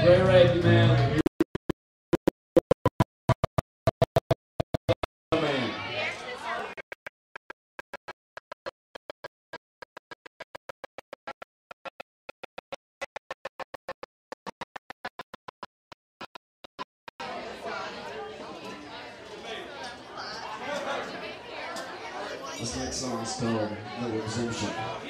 Ray Ray, man. This next song is called No Exemption.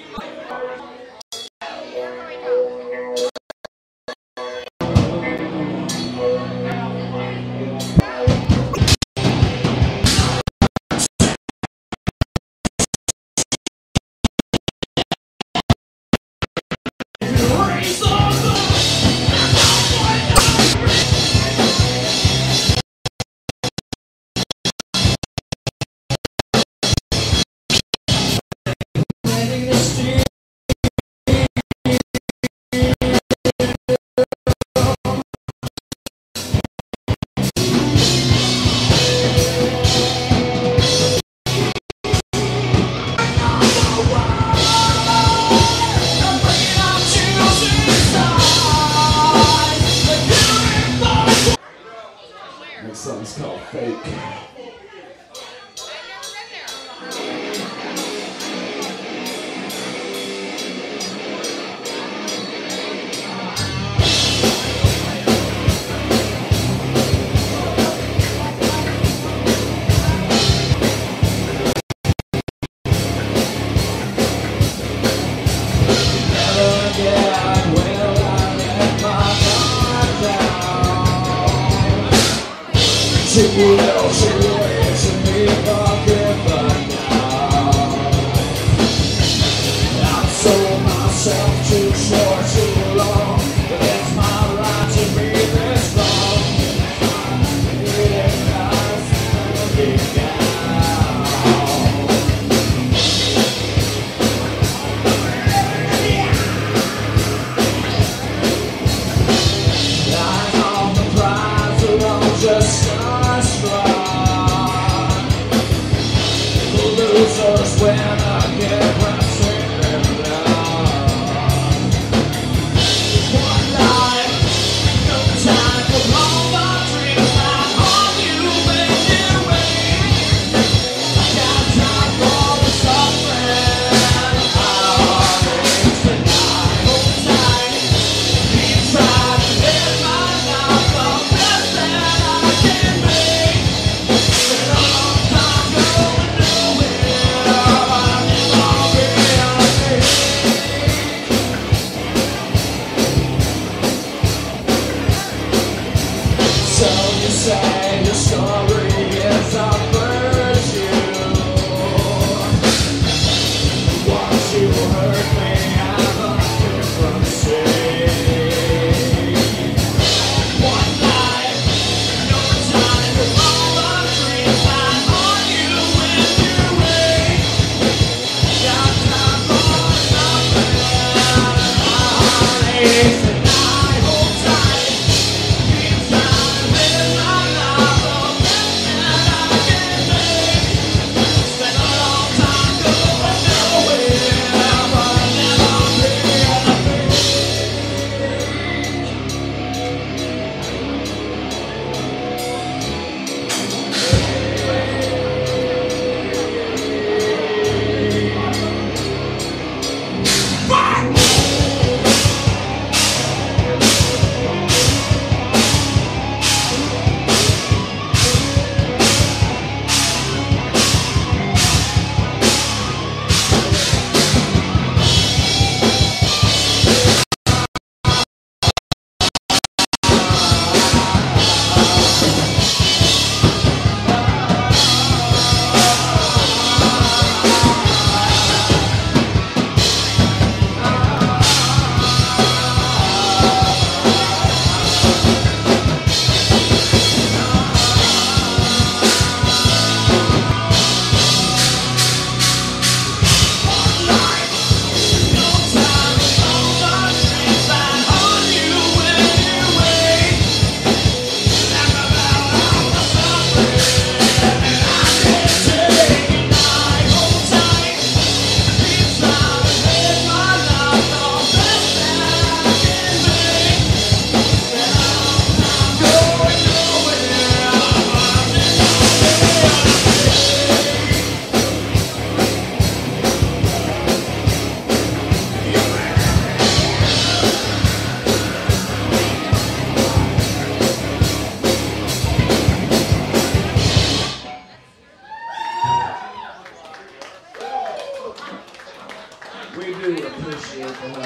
Next song's called Fake. Too little, too late to be forgiven now. I've sold myself too short, too long, but it's my right to be this wrong. It does be down. Lying on the prize alone, just losers when I get pressing down.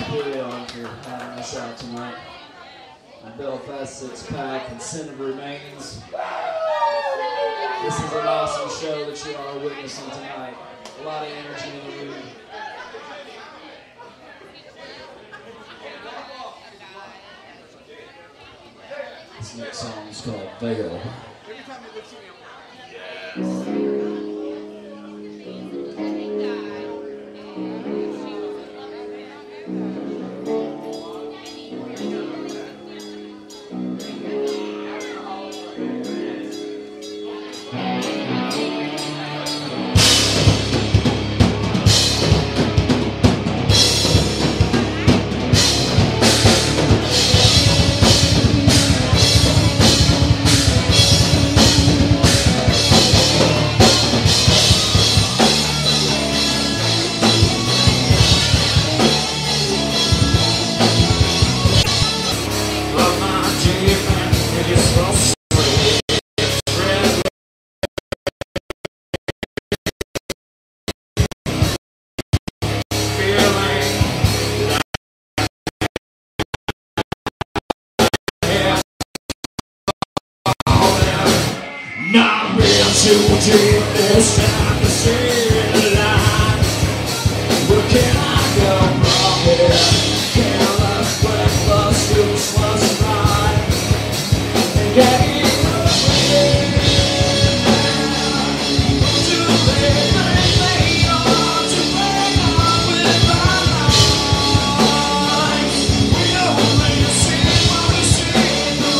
Imperial for having us out tonight. And Belfast Six Pack and Sin of Remains. This is an awesome show that you are witnessing tonight. A lot of energy in the room. This next song is called Veil. Not real too deep this time to see the light. Where can I go from here? Careless, reckless, useless, right? And getting away. Too late on with our lives. We only see what we see in the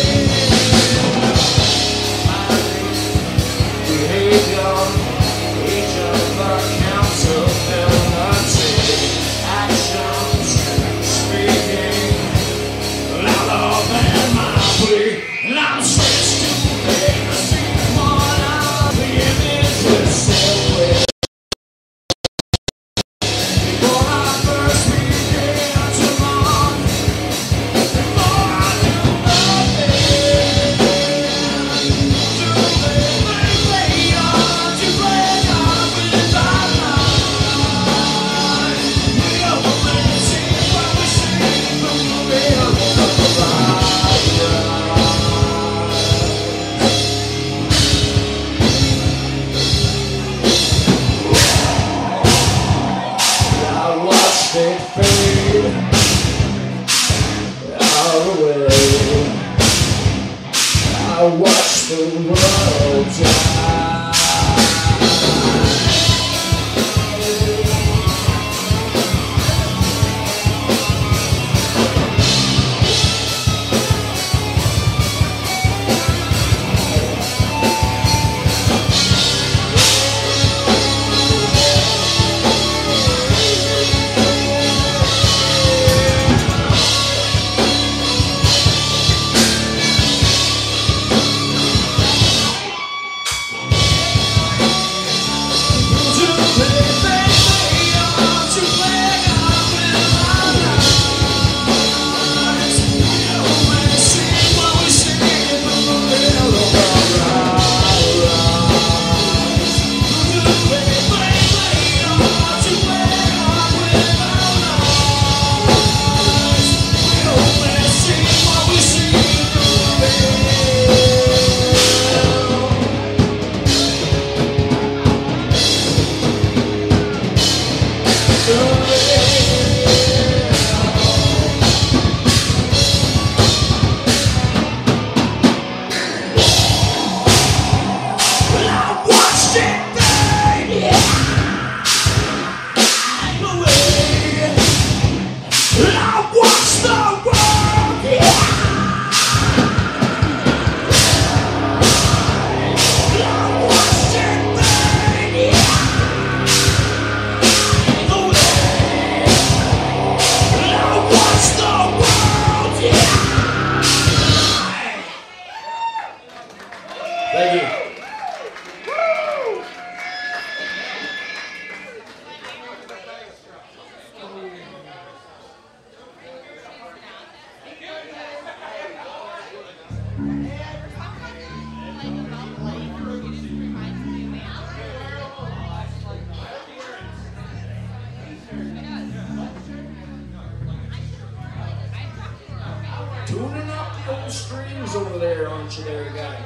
behavior, each of our accountability, actions, speaking louder than my plea, and I'm switched to make a scene one of the images still with. Before I first began to run, before I knew nothing, too late. It fade away. I watch the world die. tuning up the old strings over there, aren't you there, guy?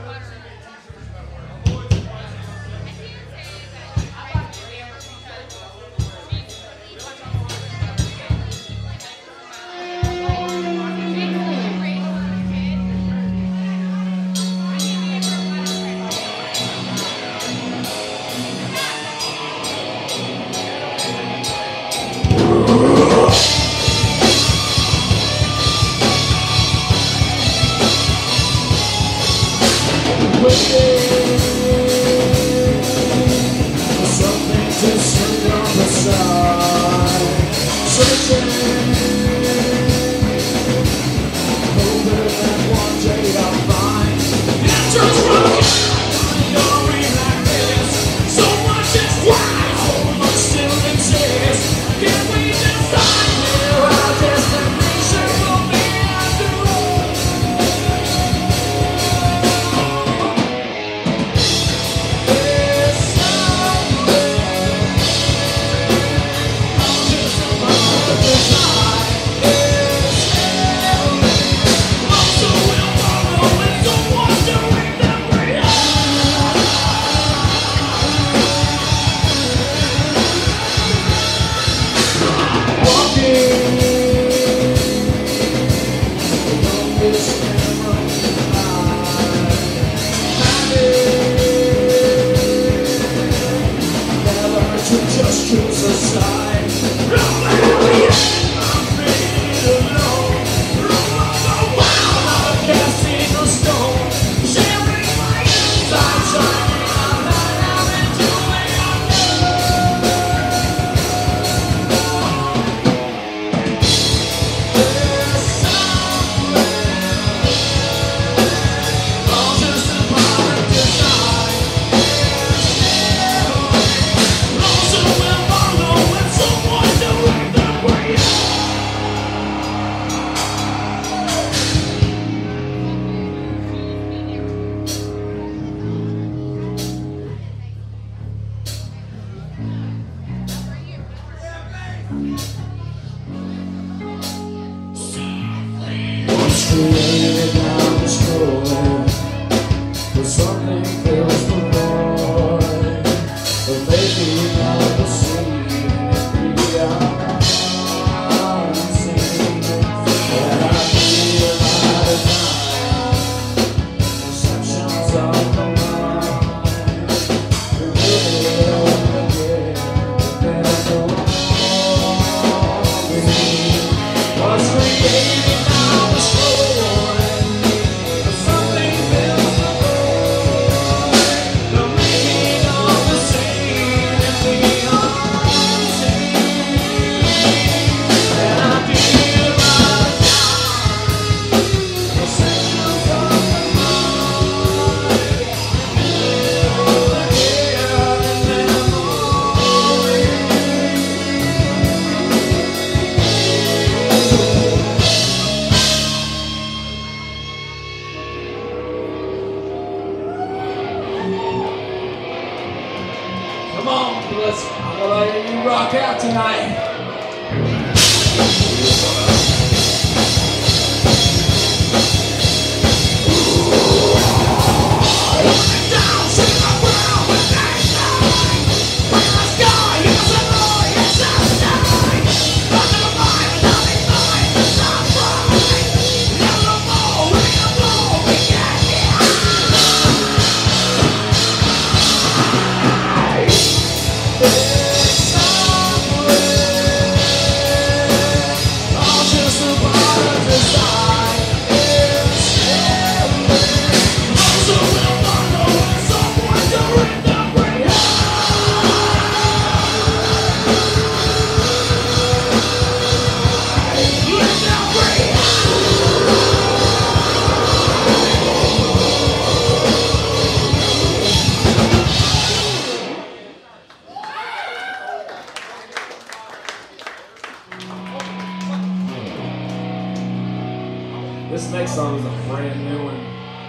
This next song is a brand new one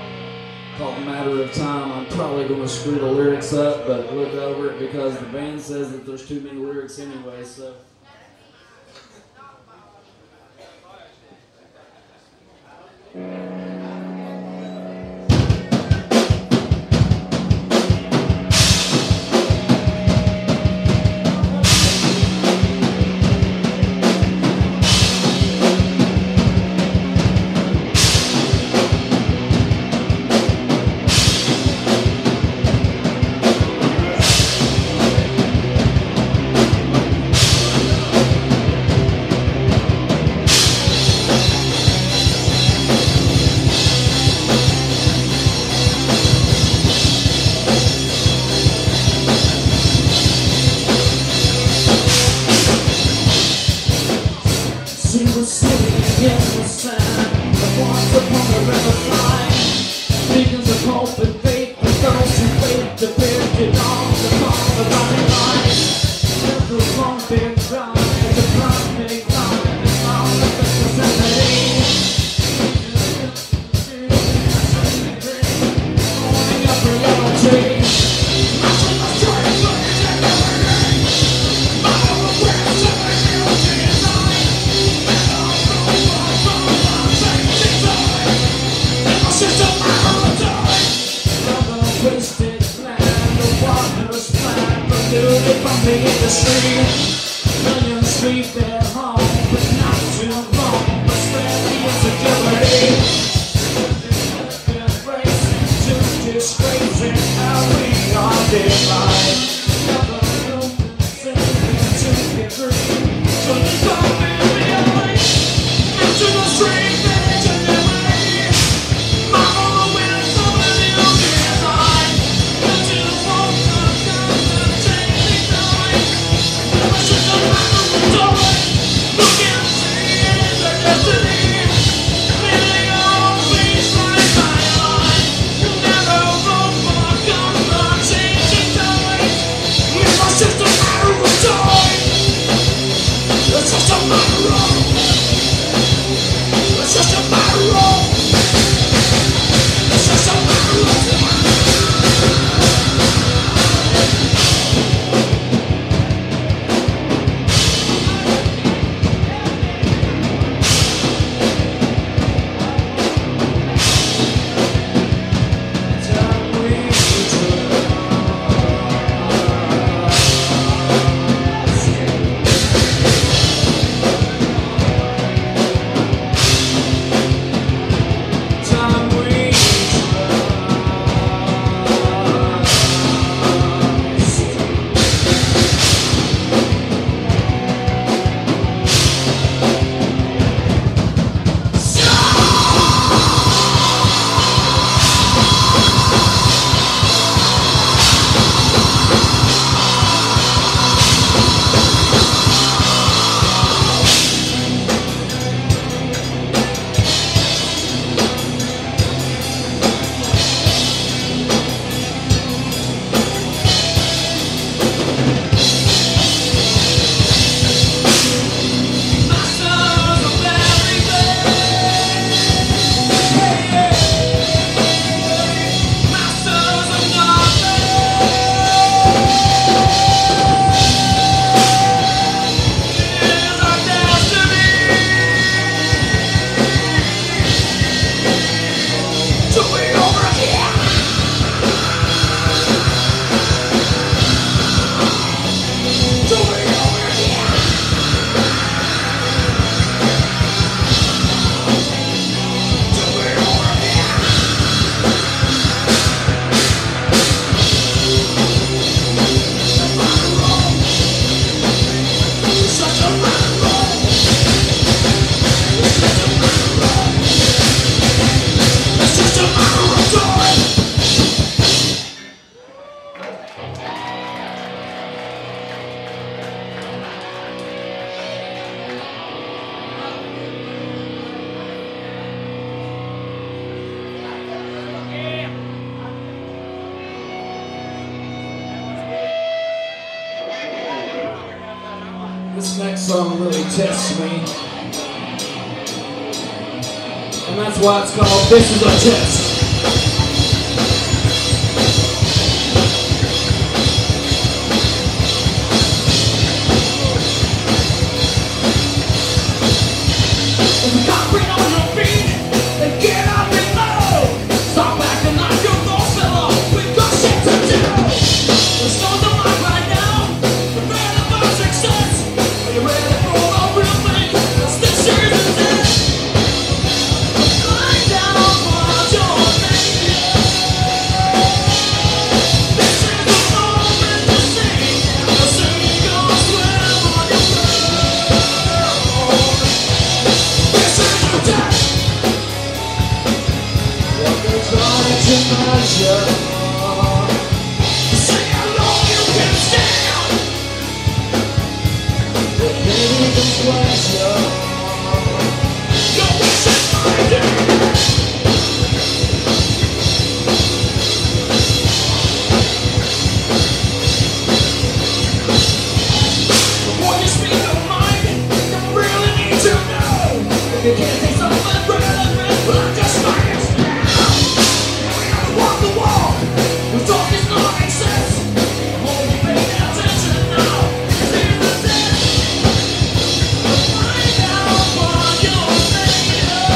called Matter of Time. I'm probably going to screw the lyrics up, but look over it because the band says that there's too many lyrics anyway, so. She was sitting in the sand, once upon the riverside. Beacons of hope and faith for those who wait depicted on the palm of our lives. There's a long big drive, it's a long big line, it's all the business and the morning up reality. From the industry, millions sleep at home, but not too long. But spread the insecurity, embrace to disgracing how we are defined. Never room to get free. So let's go and realize into the street that you never leave. My own will some of you design into the phone. This next song really tests me, and that's why it's called This Is a Test. Concrete on your feet, treasure. See how long you can stand. Baby, this pleasure. Your wish is my day. Before you speak your mind, you really need to know. If you can't say something relevant, well, just find it now. We gotta walk the walk. The talk is not make sense. I'm only paying attention now. Here's the test. Find out what you're made of.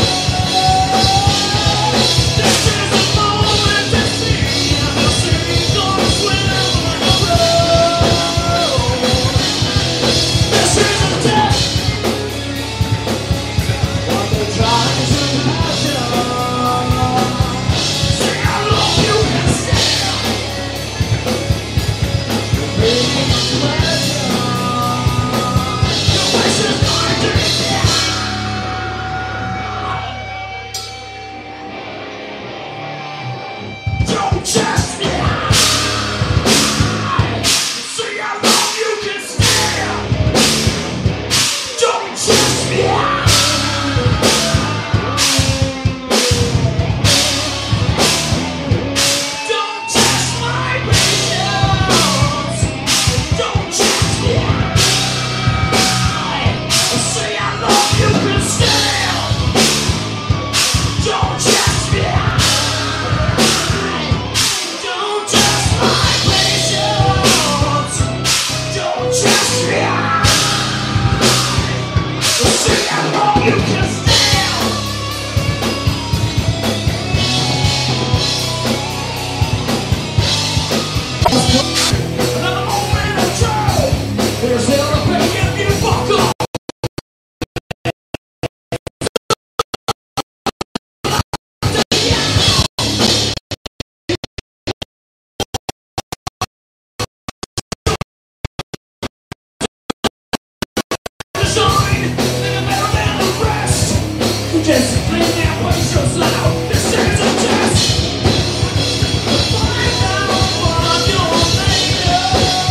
This is a moment to see. And the sea goes swim on the road. This is a test. What they're trying to measure. See how long you can stand. Bringing pleasure. Your wish is my dream. Don't test me. See how long you can stand. Don't test me. Don't test my patience. Don't test me. See how long you can stand. Don't test me. Don't test my patience. Don't test me. See how long you can stand. Another moment of trial. There's hell to pay if you fuck up. Design, they're better than the rest. Discipline that place yourself. This is a test. Find out what you're made of.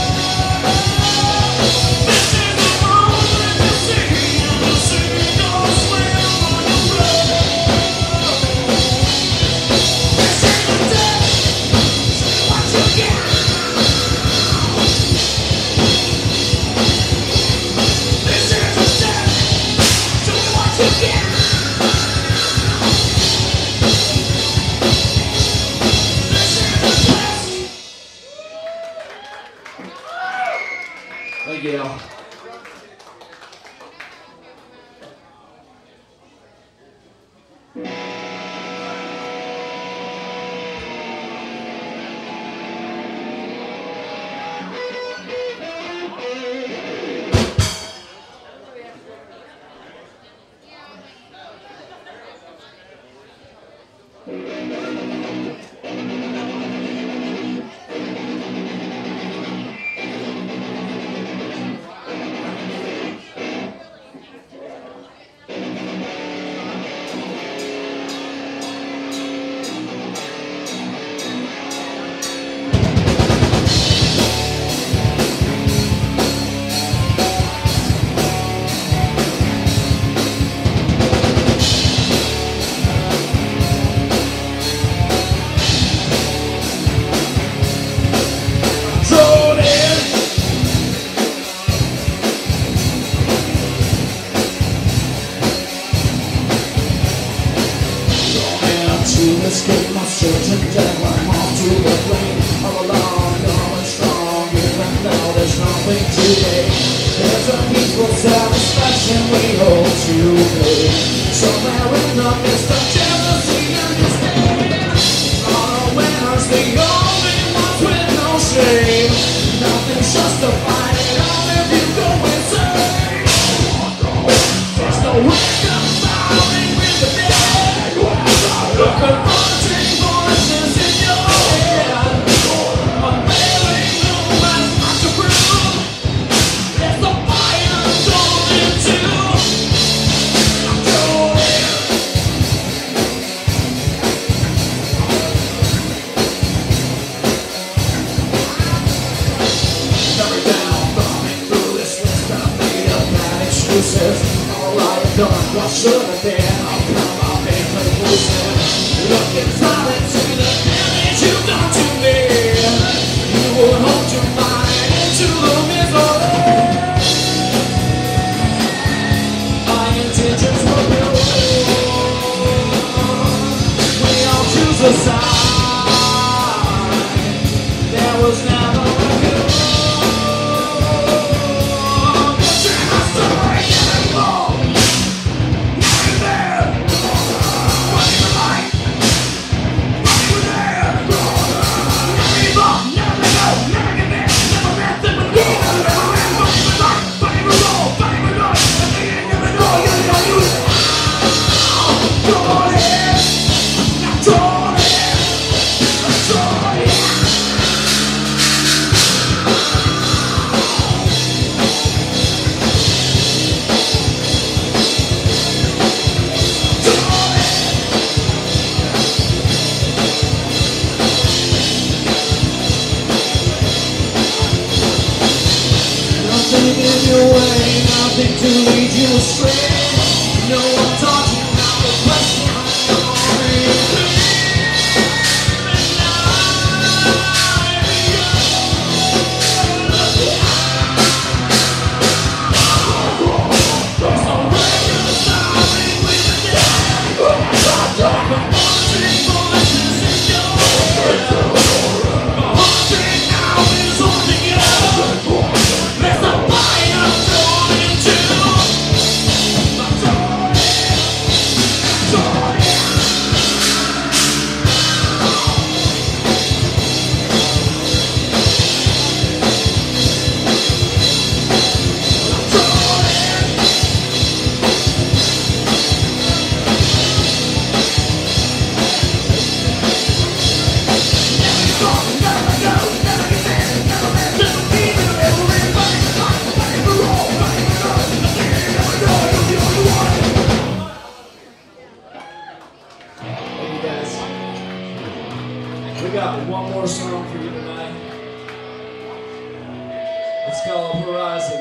This is a moment to see, and the sea goes swim on the road. This is a test. See what you get. This is a test. See what you get. This is a test. Thank you. Escape my search and death. I'm off to the plane. All along, going strong. Even though there's nothing today. There's a peaceful satisfaction we hope to pay. Somewhere in the midst of jealousy and disdain. All the winners, the only ones with no shame. Nothing's justified at all if you go insane. There's no reconciling with the dead. The confronting voices in your head. Unveiling no matter what you prove. There's a fire torn in two. should have been. Oh, come on, make a losing. Looking solid to the damage you've done to me. You would hold your mind into the misery. My intentions were pure. We all choose a side. There was never a cure. Nothing to lead you astray. No one taught you how to question your reason. There's no reconciling with the dead. But one thing voices in your head. The haunting now is haunting you. There's a fire drawn into my door. We got one more song for you tonight. It's called Horizon.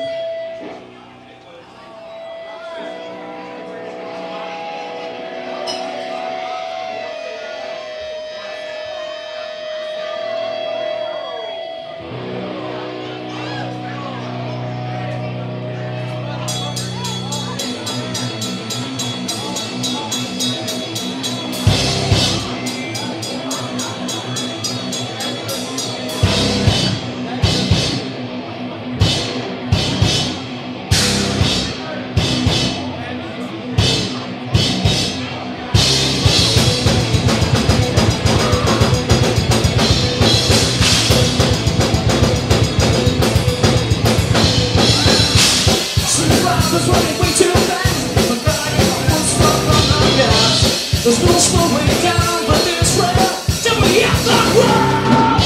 There's no slowing down, but there's rail till we have the ground.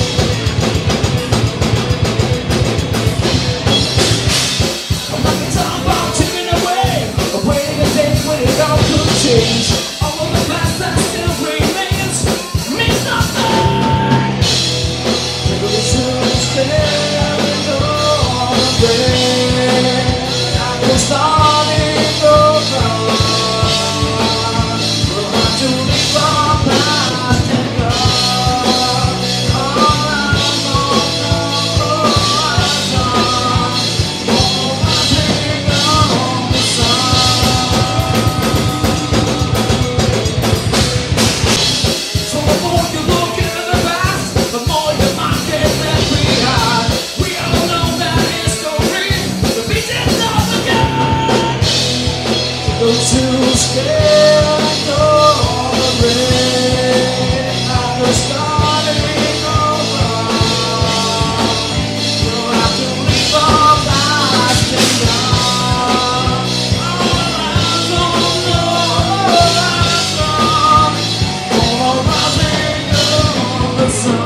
I'm like a time bomb ticking away, awaiting a day when it all could change. All of the past that still remains means nothing. Those who stand on the rain, we're starting over. Those who stand on the rain after starting over will have to leave our lives behind. Rising of the sun.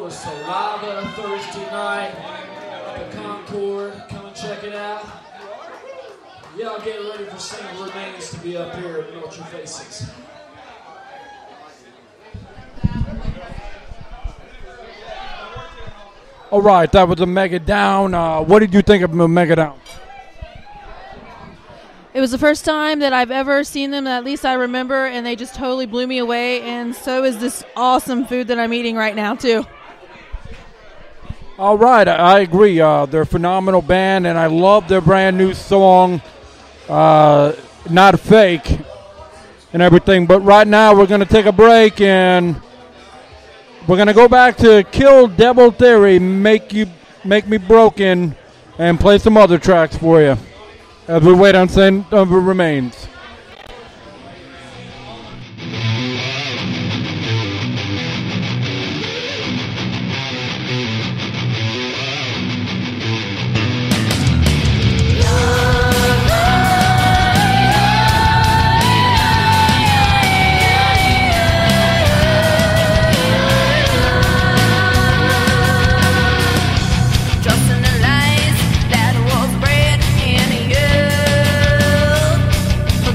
show is Saliva Thursday night at the Concord. Come and check it out. Y'all get ready for St. Remains to be up here at Melt Your Faces. All right, that was a Mega Down. What did you think of Mega Down? It was the first time that I've ever seen them, at least I remember, and they just totally blew me away, and so is this awesome food that I'm eating right now, too. All right, I agree. They're a phenomenal band, and I love their brand new song, Not Fake, and everything. But right now we're going to take a break, and we're going to go back to Kill Devil Theory, Make Me Broken, and play some other tracks for you as we wait on St. Remains. Trusting the lies that was bred in you.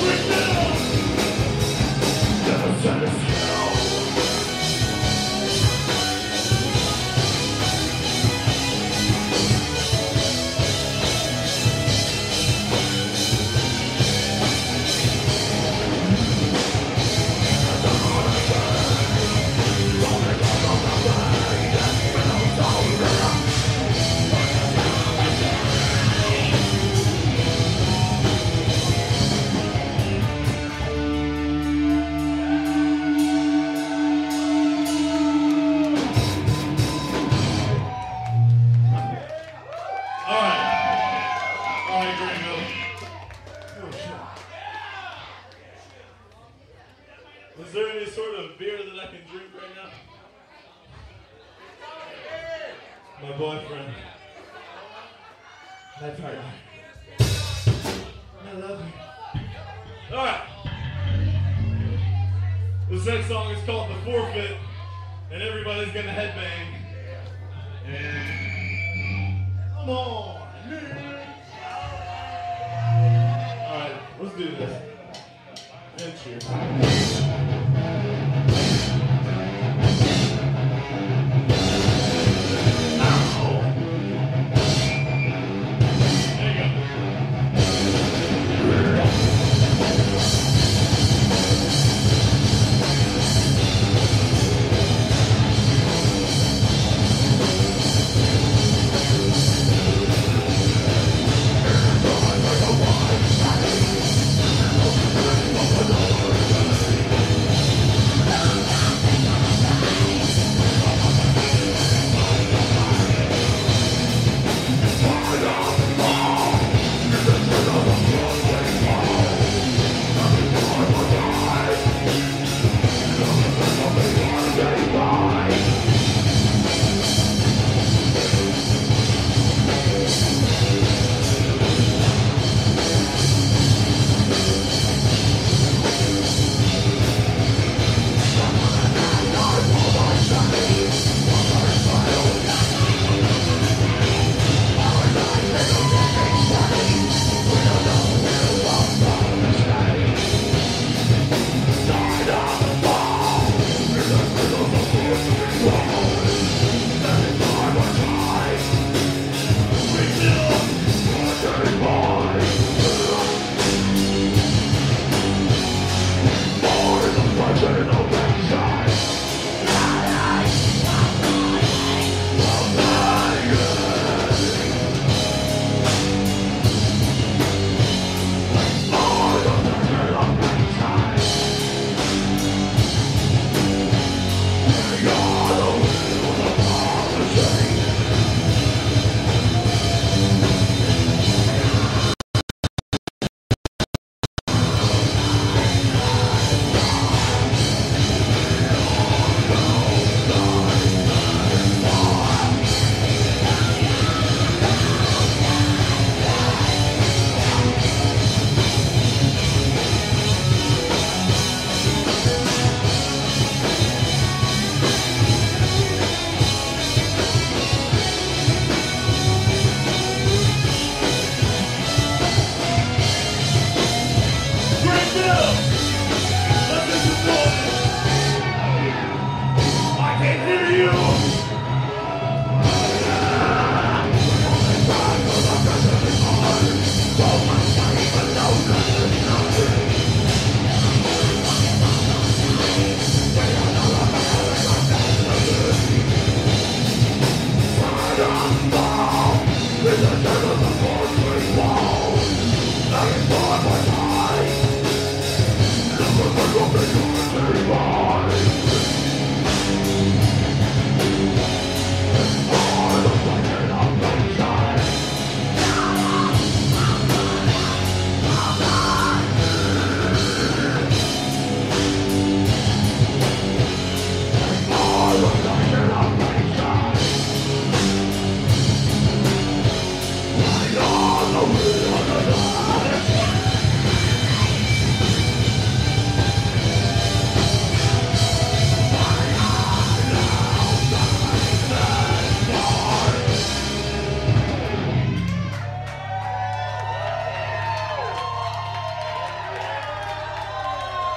Is there any sort of beer that I can drink right now? My boyfriend. That's right. I love you. Alright. This next song is called The Forfeit, and everybody's gonna headbang. And come on. Alright, let's do this. And cheers.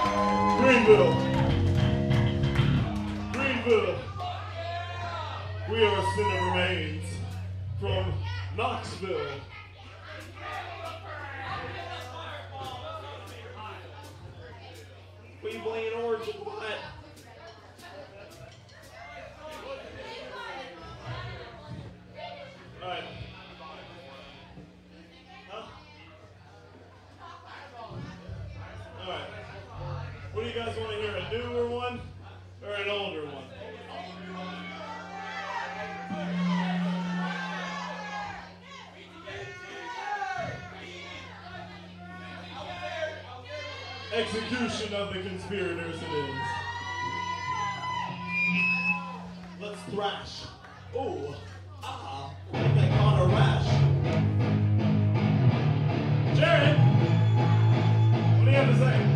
Greenville. Greenville. We are Cinder Remains from Knoxville. What are you playing orange and white? Alright. Huh? Alright. What do you guys want to hear? A newer one or an older one? Execution of the conspirators it is. Let's thrash. Oh, like they caught a rash. Jared, what do you have to say?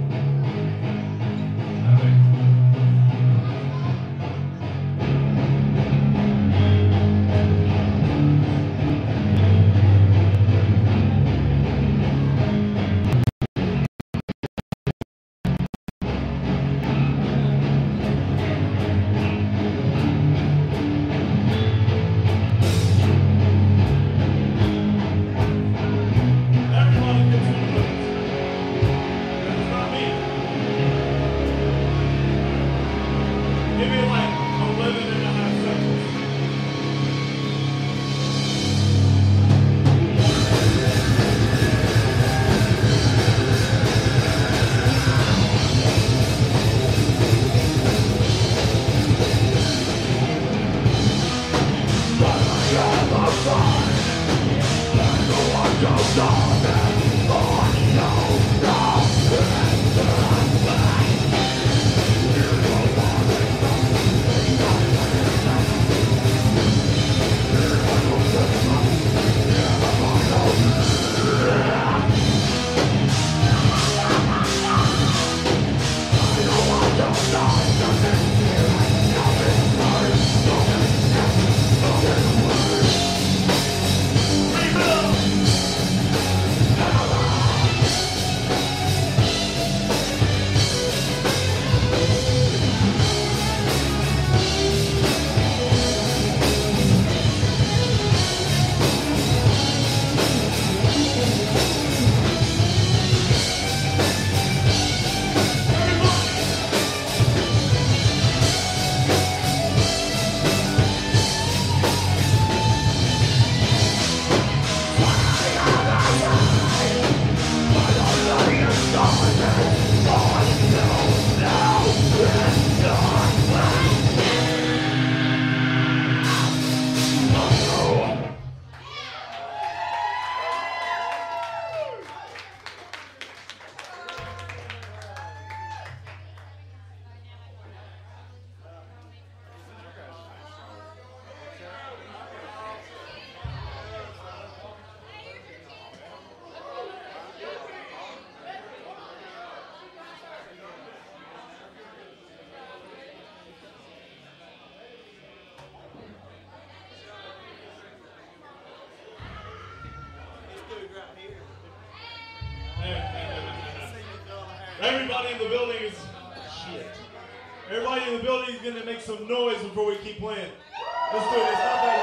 Everybody in the building is shit. Everybody in the building is gonna make some noise before we keep playing. Let's do it. It's not that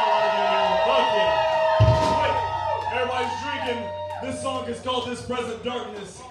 loud. It's not loud in here. Fuck yeah. Right. Everybody's drinking. This song is called "This Present Darkness."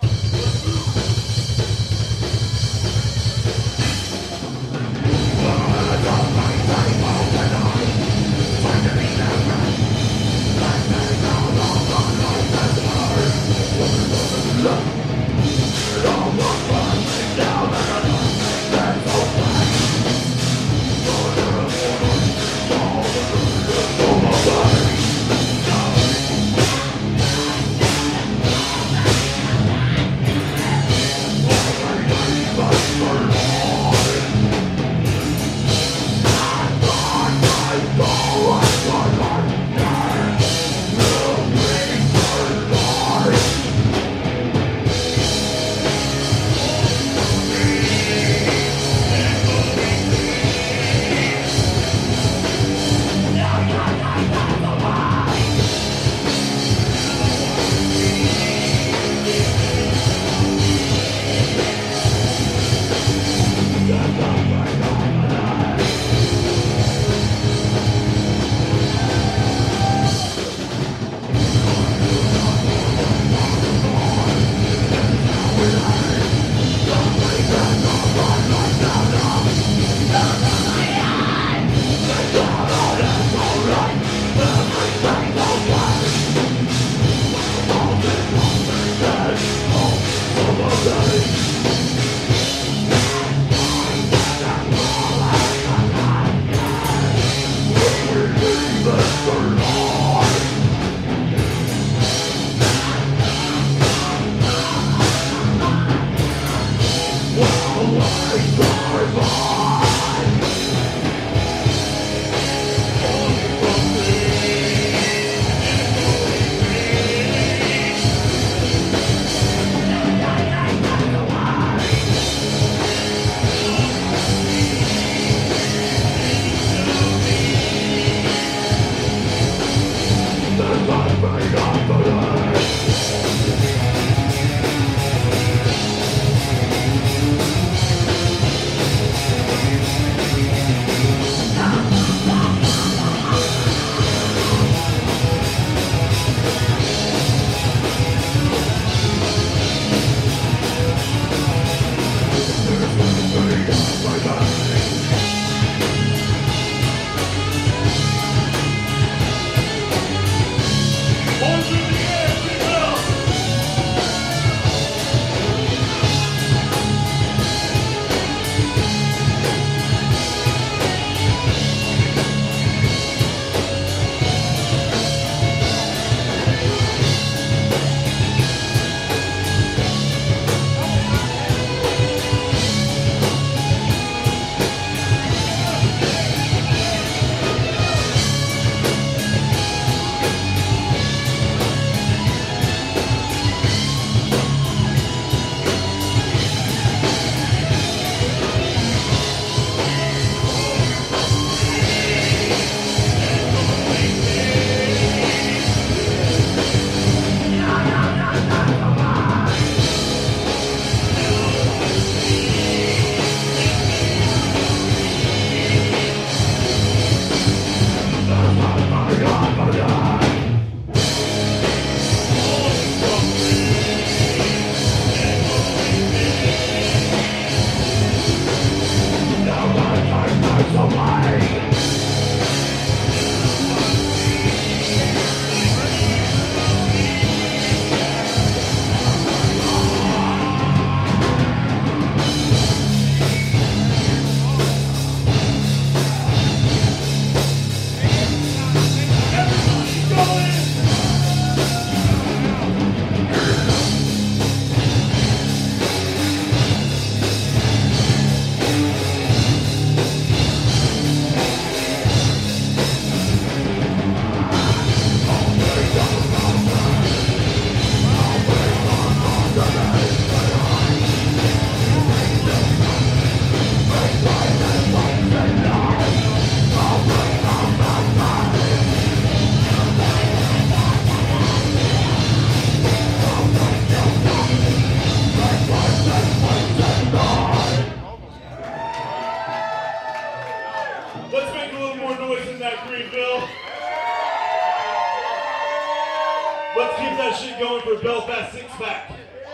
going for Belfast six-pack.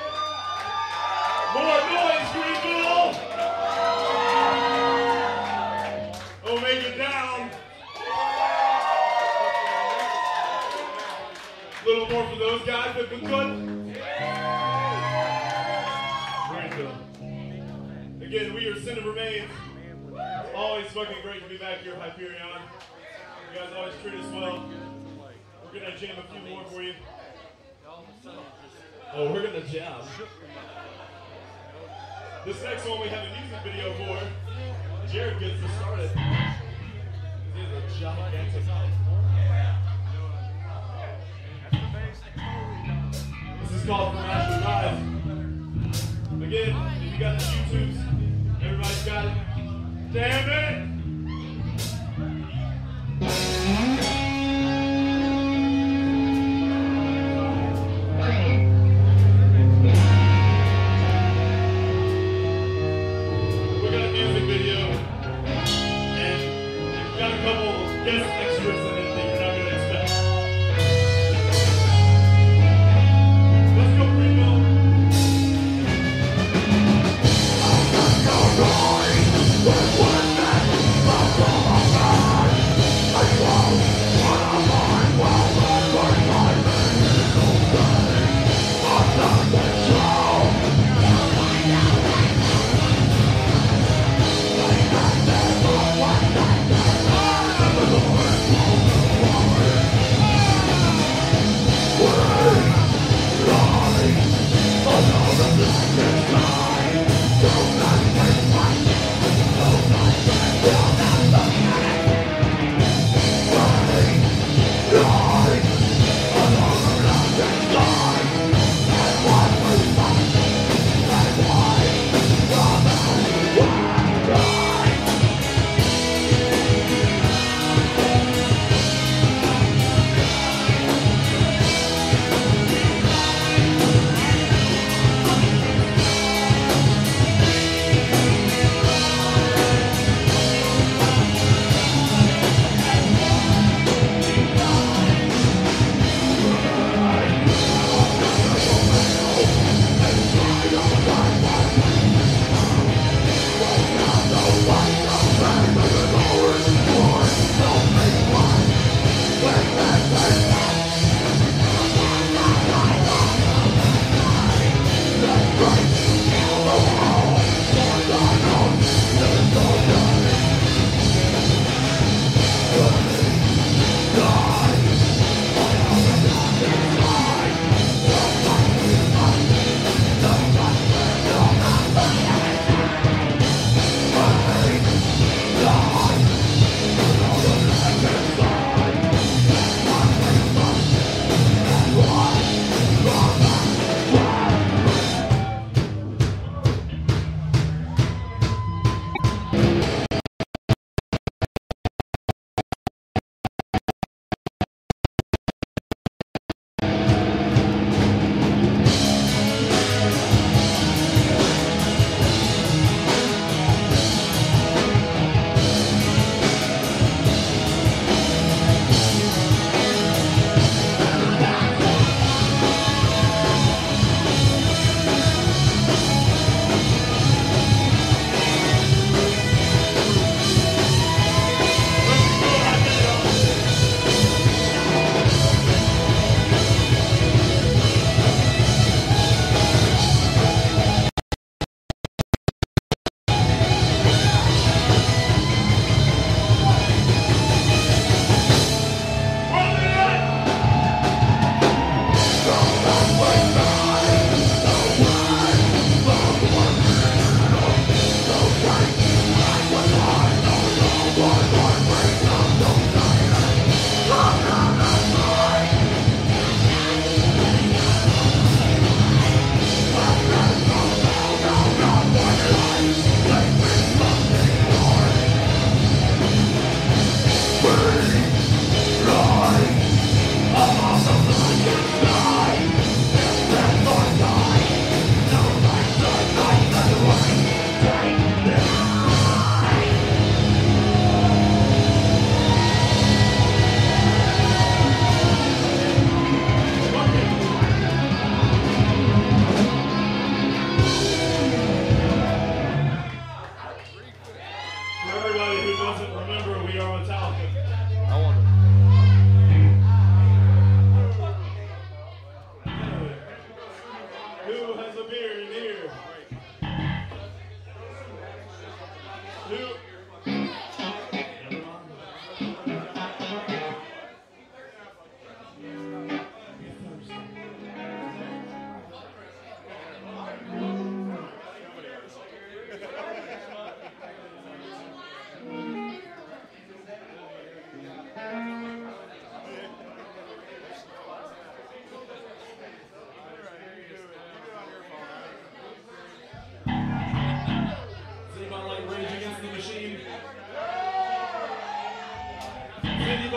More noise, Greenville! Omega down. A little more for those guys that have been good. Greenville. Again, we are Sin of Remains. Always fucking great to be back here, Hyperion. You guys always treat us well. We're gonna jam a few more for you. Oh, we're gonna jam. This next one we have a music video for. Jared gets us started. This is a gigantic. This is called From Ashes Rise. Again, if you got the YouTubes, everybody's got it. Damn it! We got a music video, and we've got a couple guest extras in it that you're not going to expect. Let's go, Greenville. With one man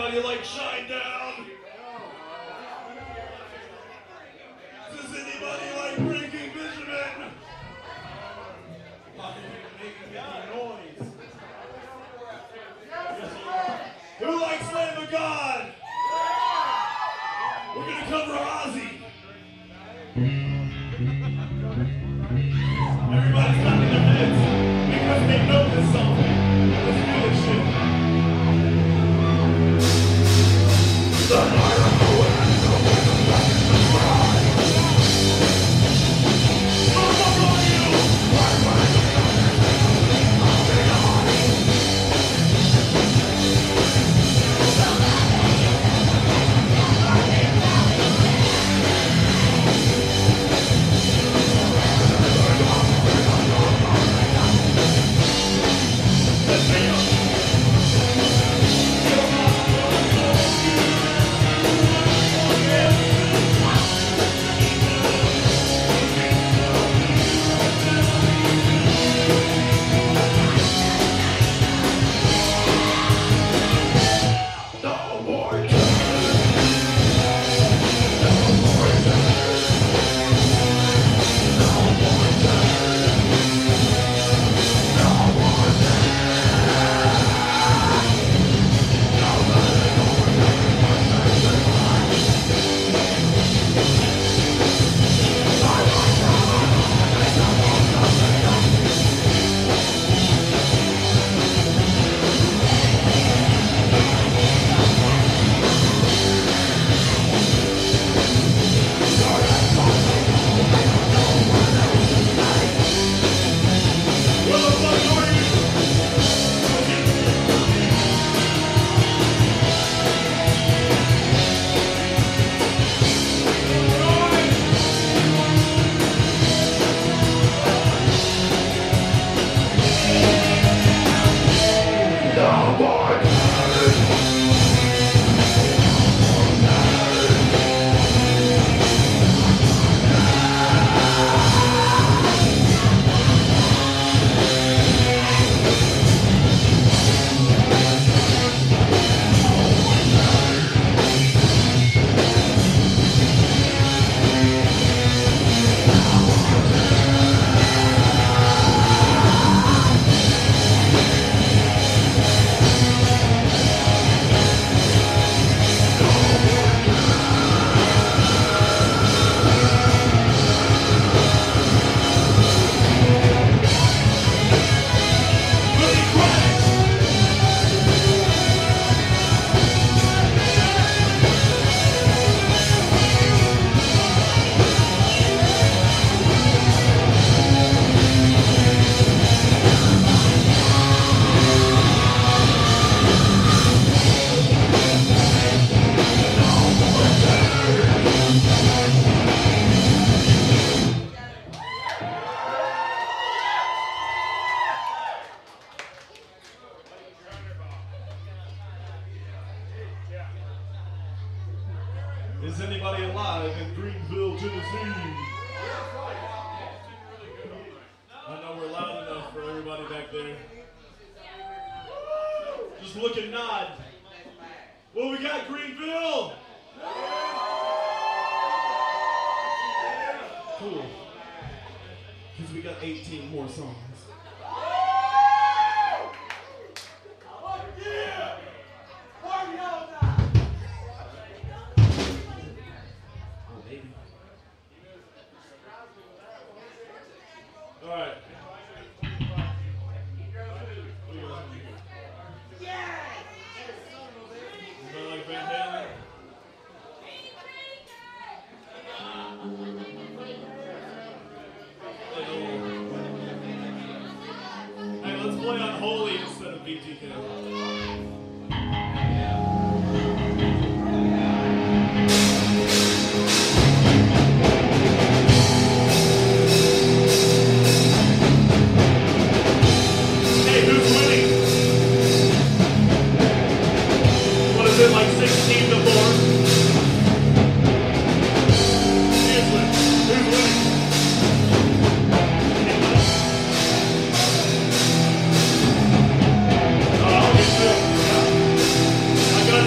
anybody like Shinedown? Does anybody like Breaking Benjamin? Making noise. Who likes Lamb of God? We're gonna cover Ozzy. Everybody's got in their heads because they know this song. Let's do this shit. Is anybody alive in Greenville, Tennessee? I know we're loud enough for everybody back there. Just look and nod. Well, we got Greenville. Cool. Because we got 18 more songs. All right. Anybody like Van Halen? Hey, let's play Unholy instead of BTK. Like 16 to 4. Seriously, who's winning? I'll get to it. I got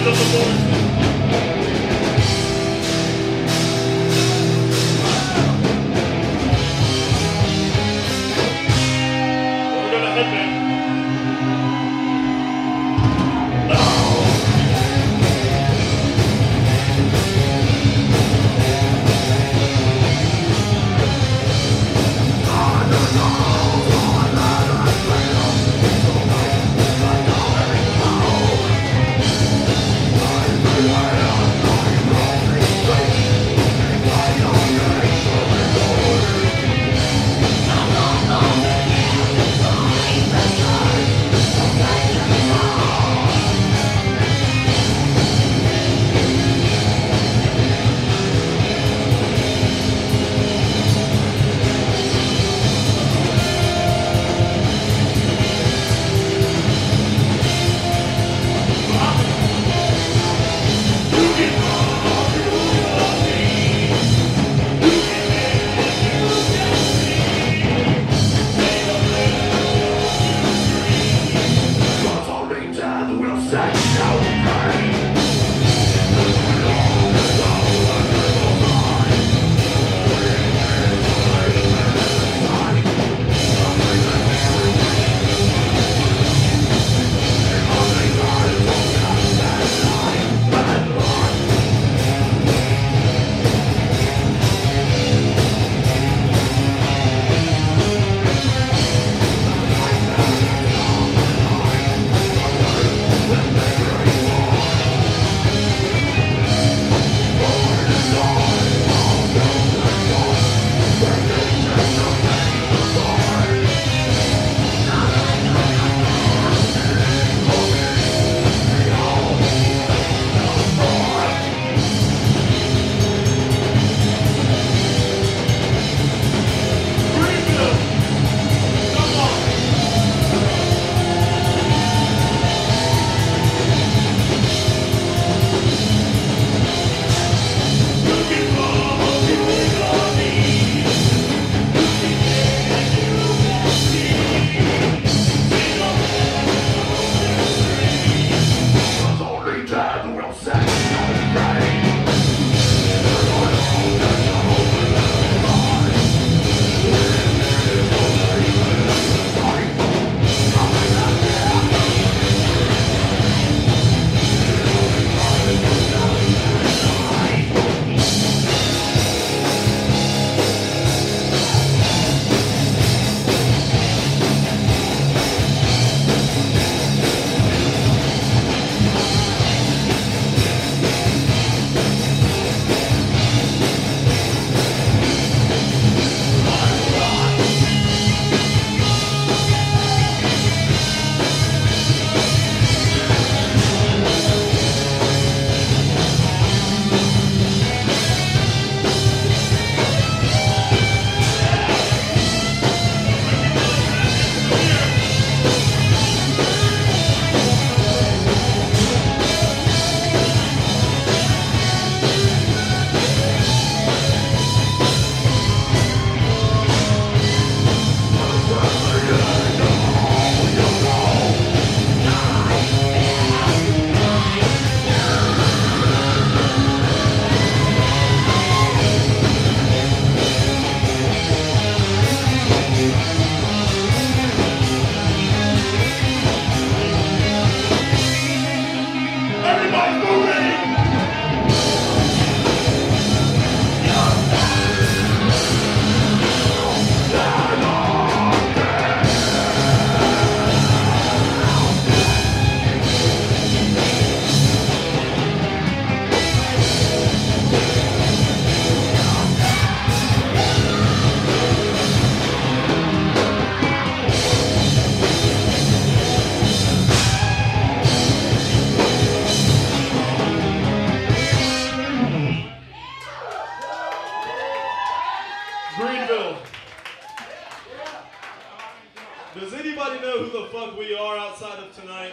Does anybody know who the fuck we are outside of tonight?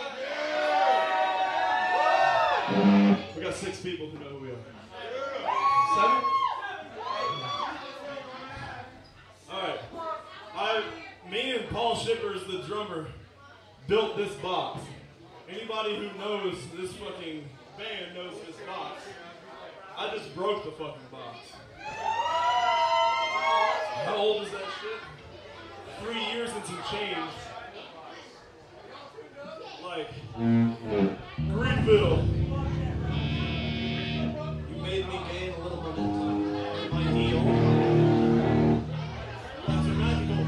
We got 6 people who know who we are. 7? Alright. Me and Paul Shippers, the drummer, built this box. Anybody who knows this fucking band knows this box. I just broke the fucking box. How old is that shit? 3 years and some change. Like, Greenville. You made me gain a little momentum in my heel. That's are magical.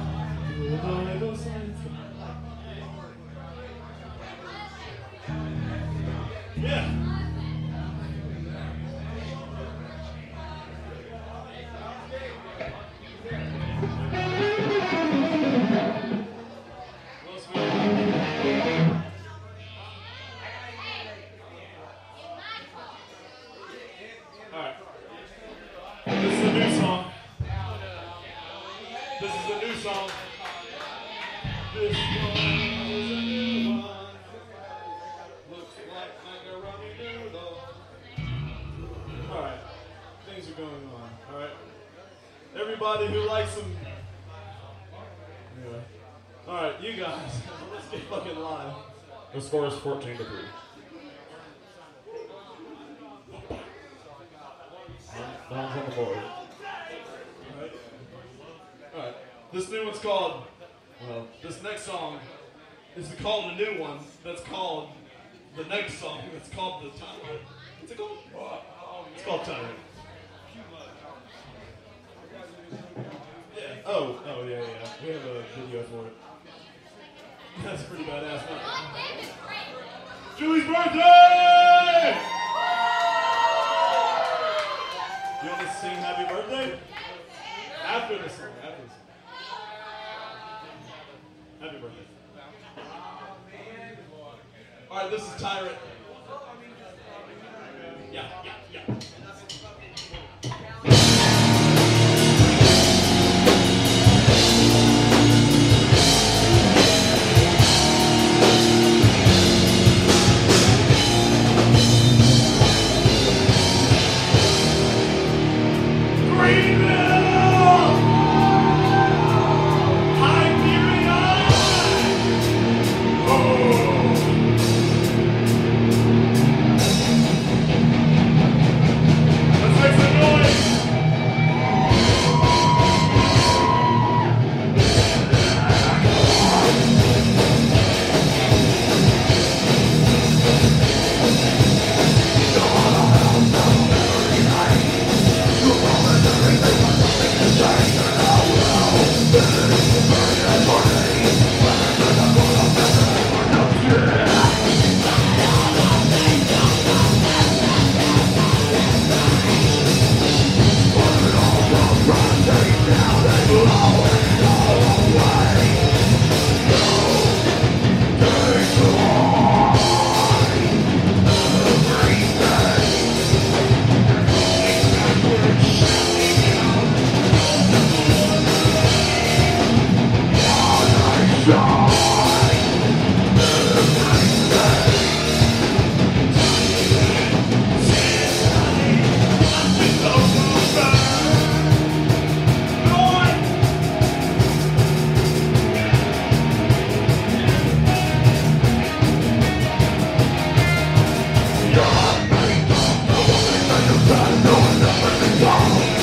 Yeah. Everybody who likes them. Anyway. Alright, you guys, let's get fucking live. The score is 14-3. Down's on the board. Alright. This new one's called, well, this next song is called a new one that's called the next song that's called the title. What's it called? It's called Title. Oh, yeah. We have a video for it. That's pretty badass. Julie's birthday! You want to sing happy birthday? After the song, Happy birthday. Alright, this is Tyrant. Yeah.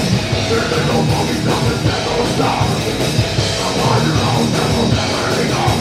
Never stop. I want your own, never, never enough.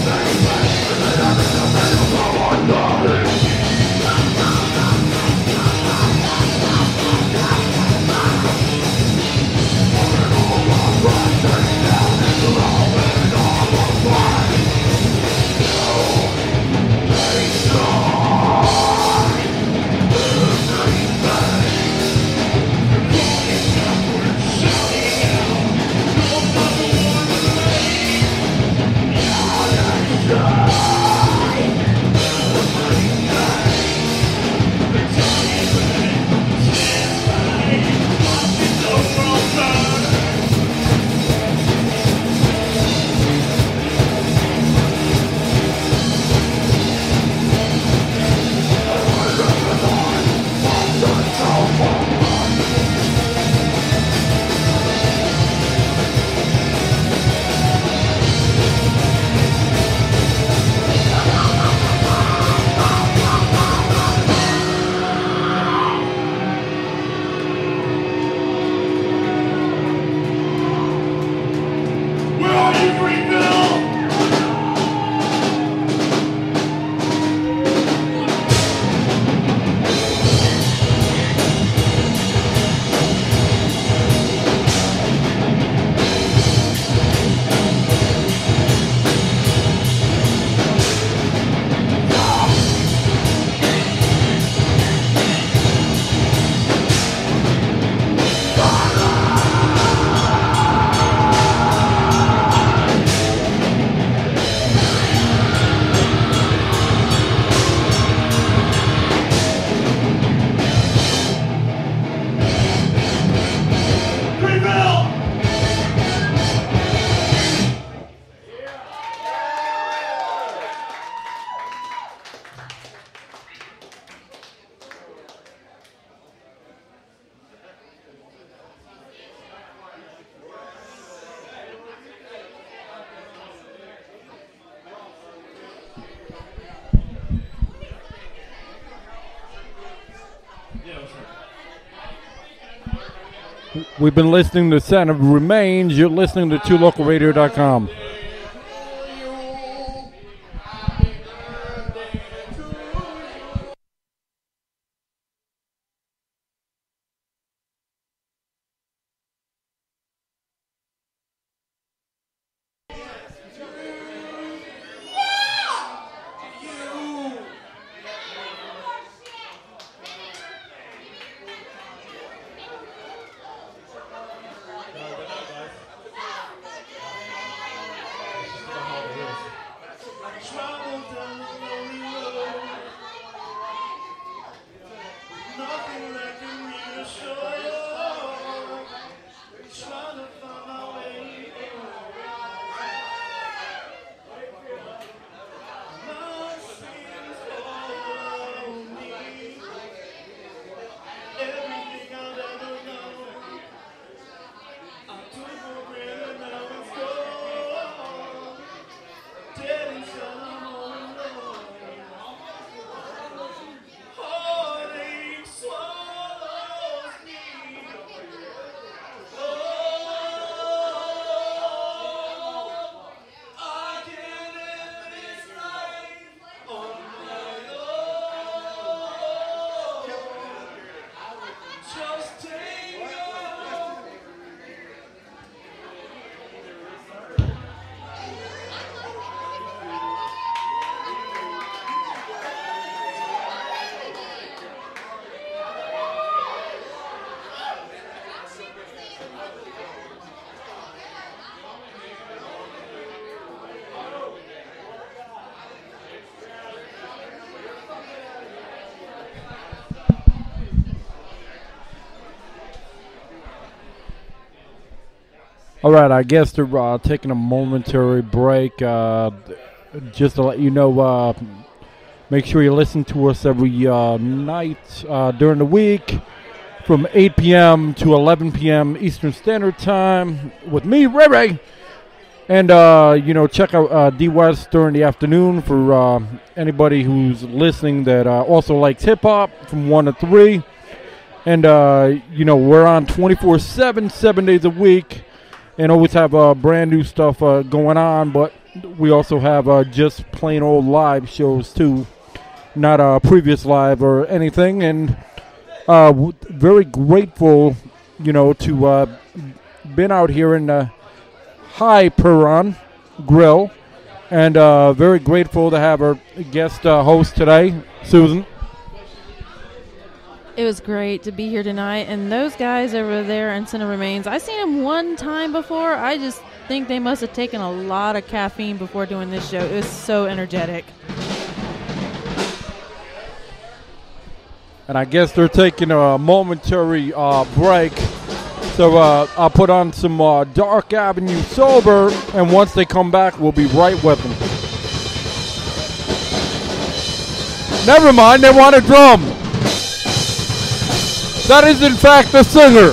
Yeah, what's up? We've been listening to Son of Remains. You're listening to TwoLocalRadio.com. Travel down the lonely road. Nothing that can reassure you. Trying to find my way. My sins follow me. Everything I've ever known, I took for granted, now it's gone. Dead inside, I'm all alone. Heartache swallows me. Oh, I can't live this life on my own. Just take me. All right, I guess they're taking a momentary break. Just to let you know, make sure you listen to us every night during the week from 8 p.m. to 11 p.m. Eastern Standard Time with me, Ray Ray. And, check out D-West during the afternoon for anybody who's listening that also likes hip-hop from 1 to 3. And, we're on 24/7, 7 days a week. And always have brand new stuff going on, but we also have just plain old live shows too, not previous live or anything. And very grateful, to been out here in the High Perron Grill, and very grateful to have our guest host today, Susan. It was great to be here tonight, and those guys over there in Center Remains, I seen them one time before. I just think they must have taken a lot of caffeine before doing this show. It was so energetic. And I guess they're taking a momentary break. So I'll put on some Dark Avenue Sober, and once they come back, we'll be right with them. Never mind, they want a drum. That is, in fact, the singer.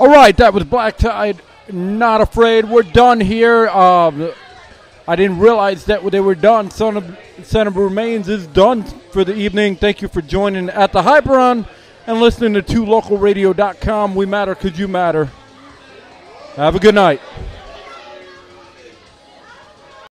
All right, that was Black Tide, Not Afraid. We're done here. I didn't realize that they were done. Son of Remains is done for the evening. Thank you for joining at the Hyperon and listening to 2localradio.com. We matter because you matter. Have a good night.